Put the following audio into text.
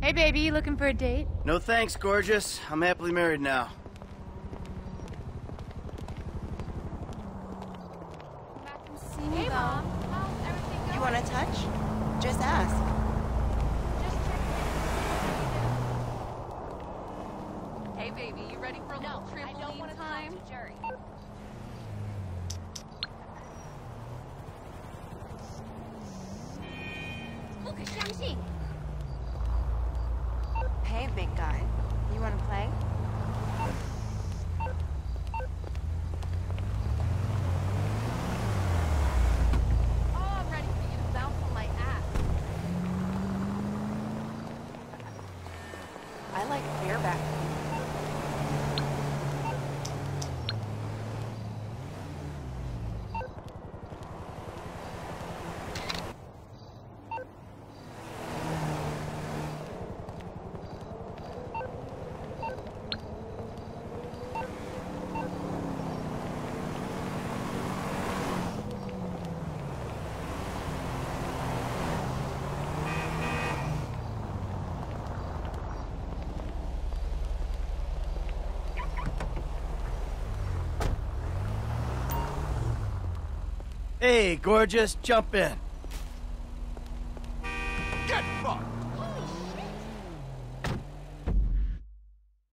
Hey, baby, you looking for a date? No thanks, gorgeous. I'm happily married now. Hey, Mom. How's everything going? You want to touch? Just ask. Just checking. Hey, baby, you ready for a little trampoline time? Jerry. Look at Xiangxi. Hey, big guy. You want to play? Oh, I'm ready for you to bounce on my ass. I like bareback. Hey, gorgeous, jump in.